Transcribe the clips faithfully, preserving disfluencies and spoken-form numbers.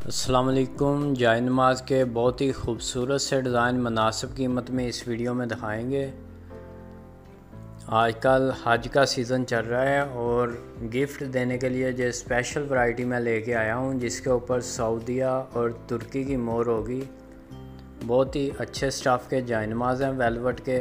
अस्सलाम वालेकुम। जाए नमाज के बहुत ही खूबसूरत से डिज़ाइन मुनासिब कीमत में इस वीडियो में दिखाएंगे। आजकल हज का सीज़न चल रहा है और गिफ्ट देने के लिए जो स्पेशल वैरायटी मैं लेके आया हूँ जिसके ऊपर सऊदीया और तुर्की की मोहर होगी। बहुत ही अच्छे स्टफ़ के जाए नमाज हैं वेलवेट के।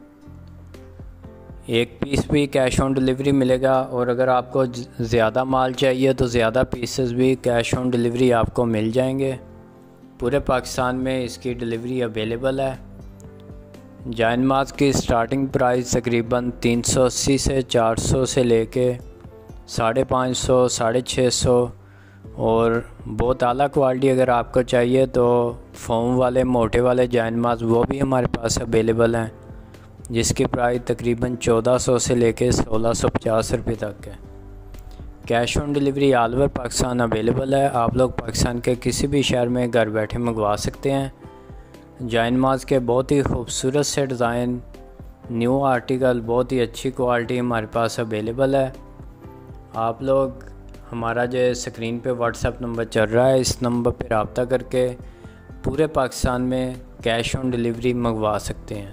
एक पीस भी कैश ऑन डिलीवरी मिलेगा और अगर आपको ज़्यादा माल चाहिए तो ज़्यादा पीसेस भी कैश ऑन डिलीवरी आपको मिल जाएंगे। पूरे पाकिस्तान में इसकी डिलीवरी अवेलेबल है। जाए नमाज की स्टार्टिंग प्राइस तकरीबन तीन सौ अस्सी से चार सौ से लेके साढ़े पाँच सौ साढ़े छः सौ और बहुत आला क्वालिटी अगर आपको चाहिए तो फोम वाले मोटे वाले जाए नमाज वो भी हमारे पास अवेलेबल हैं जिसकी प्राइस तकरीबन चौदह सौ से लेके सोलह सौ पचास रुपये तक है। Cash on delivery all over Pakistan available है। आप लोग पाकिस्तान के किसी भी शहर में घर बैठे मंगवा सकते हैं। जाए नमाज के बहुत ही खूबसूरत से डिज़ाइन, न्यू आर्टिकल, बहुत ही अच्छी क्वालिटी हमारे पास अवेलेबल है। आप लोग हमारा जो स्क्रीन पे व्हाट्सएप नंबर चल रहा है इस नंबर पर रब्ता करके पूरे पाकिस्तान में कैश ऑन डिलीवरी मंगवा सकते हैं।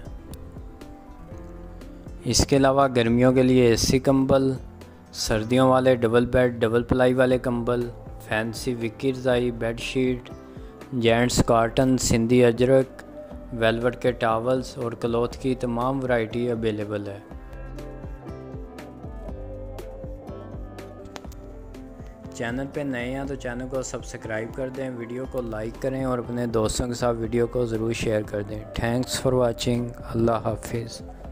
इसके अलावा गर्मियों के लिए एसी कंबल, सर्दियों वाले डबल बेड डबल प्लाई वाले कंबल, फैंसी विकी रज़ाई bedsheet, gents cotton, Sindhi ajrak, velvet के टावल्स और क्लॉथ की तमाम वैरायटी अवेलेबल है। चैनल पे नए हैं तो चैनल को सब्सक्राइब कर दें, वीडियो को लाइक करें और अपने दोस्तों के साथ वीडियो को ज़रूर शेयर कर दें। Thanks for watching. अल्लाह हाफिज़।